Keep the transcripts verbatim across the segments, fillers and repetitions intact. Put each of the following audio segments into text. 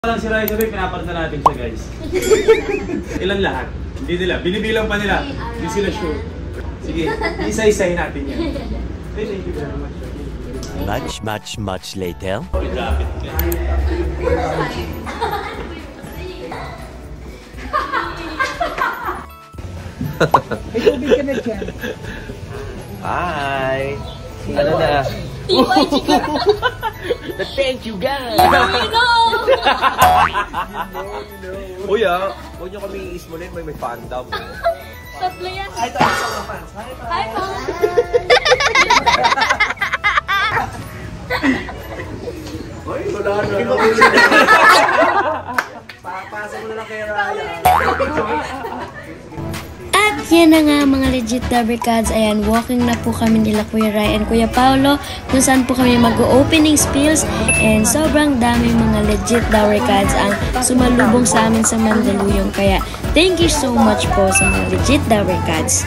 Parang si Rai sabi, pinapalitan natin siya guys. Ilan lahat? Hindi nila. Binibilang pa nila. Hindi sila sure. Sige, isa-isahin natin yan. Thank you very much. Much, much, much later. Drop it. May tubig ka na dyan. Bye! Ano na? Thank you guys! Uy ah, huwag nyo kami i-ismulin, may may fandom. Tatlo yan. Hi, tayo sa mga fans. Hi, fans. Hi, fans. Uy, wala na. Papasa mo na lang kay Raya. At yan na nga mga legit Dabarkads. Ayan, walking na po kami nila Kuya Rai and Kuya Paolo kung saan po kami mag-opening spills and sobrang dami mga legit Dabarkads ang sumalubong sa amin sa Mandaluyong. Kaya thank you so much po sa mga legit Dabarkads.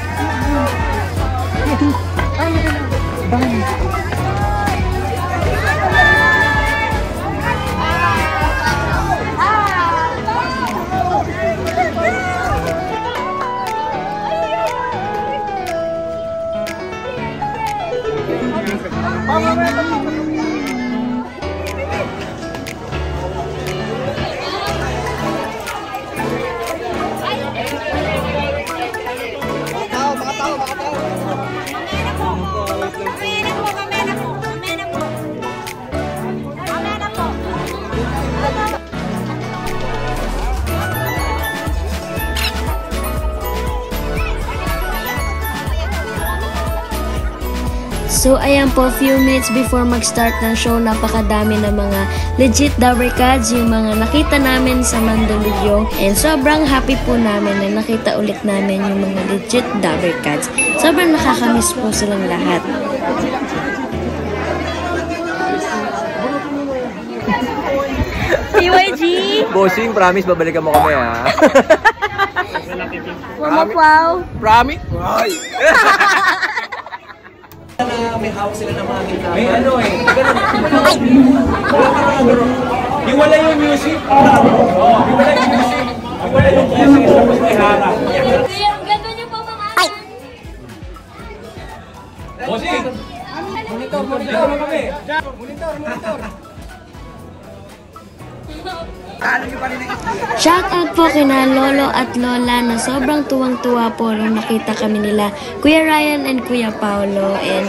So, ayan po, few minutes before mag-start ng show, napakadami na mga legit Dabarkads, yung mga nakita namin sa Mandaluyong. And sobrang happy po namin na nakita ulit namin yung mga legit Dabarkads. Sobrang nakakamiss po silang lahat. T Y G! Bossing, promise babalikan mo kami ha. Wow! Promise? May hawak sila ng mga gitara. May ano eh. Hiwala yung music. Oo, hiwala yung music. Hiwala yung music. Tapos may harap. Kaya, ganda niyo po mga ay! Bossing! Monitor, monitor na kami. Monitor, monitor. Shout out po kina Lolo at Lola na sobrang tuwang-tuwa po nung nakita kami nila Kuya Ryan and Kuya Paolo. And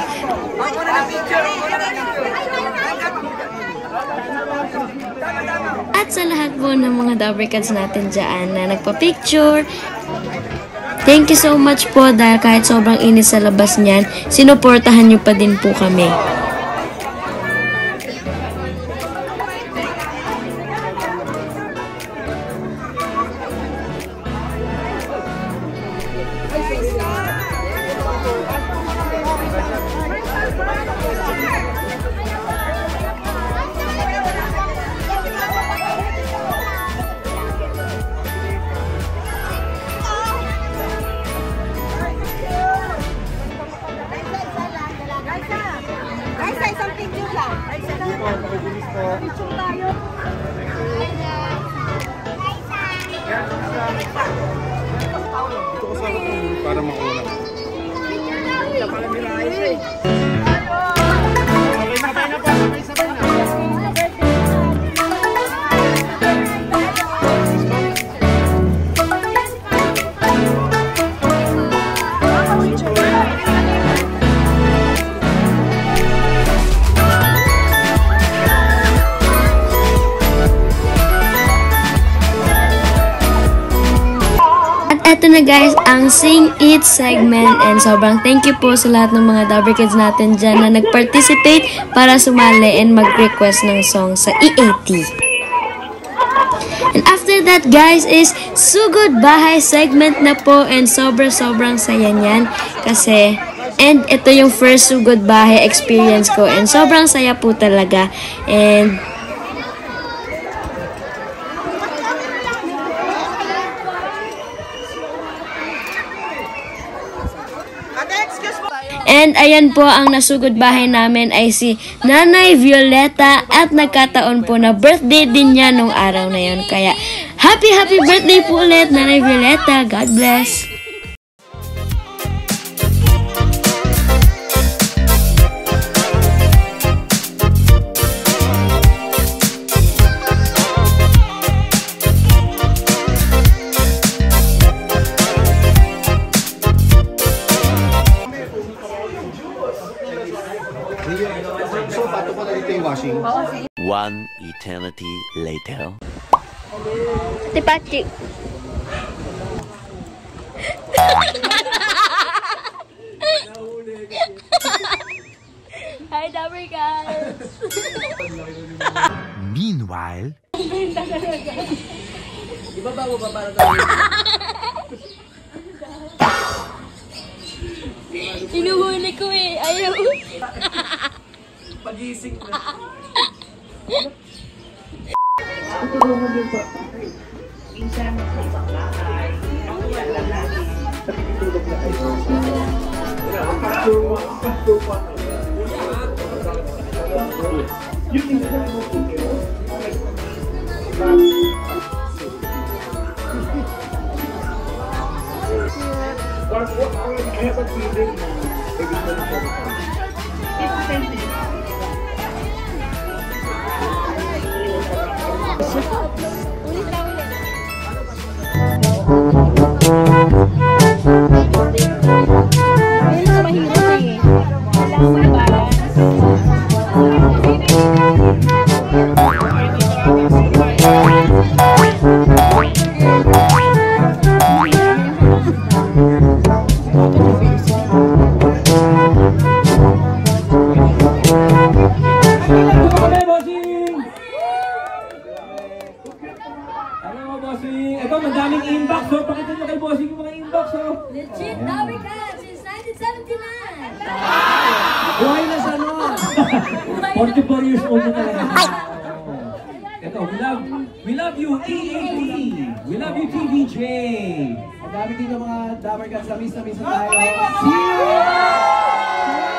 at sa lahat po ng mga Dabarkads natin dyan na nagpa-picture, thank you so much po dahil kahit sobrang init sa labas niyan, sinuportahan nyo pa din po kami. Para makulang. Ito na guys, ang Sing It segment and sobrang thank you po sa lahat ng mga Dabarkads natin dyan na nag-participate para sumali and mag-request ng song sa E A T. And after that guys is Sugod Bahay segment na po and sobrang-sobrang saya niyan kasi and ito yung first Sugod Bahay experience ko and sobrang saya po talaga and And ayan po, ang nasugod bahay namin ay si Nanay Violeta at nagkataon po na birthday din niya nung araw na yun. Kaya happy happy birthday po ulit, Nanay Violeta. God bless. One eternity later. Tipachi. Hi, Dabarkads. Meanwhile, Inuhuli ko eh. Ayaw. Pag-ising na. Ito, madaming inbox, so pakita nyo kay bossing yung mga inbox, so. Legit, Dabarkads since nineteen seventy-nine. Buhay na sa ano? forty-four years old na talaga. Ito, we love, we love you, E A P. We love you, T V J. Ang dami dito mga Dabarkads, na miss na miss na tayo. See you!